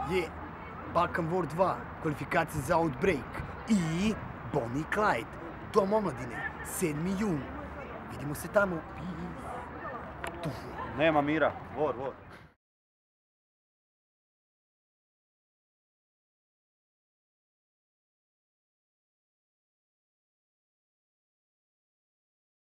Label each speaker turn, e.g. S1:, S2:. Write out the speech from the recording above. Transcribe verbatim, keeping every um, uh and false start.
S1: Je, Balkan War dva, kvalifikacije za Outbreak i Bonnie i Clyde, Dom omladine, sedmi jun. Vidimo se tamo.
S2: Nema mira, vor, vor.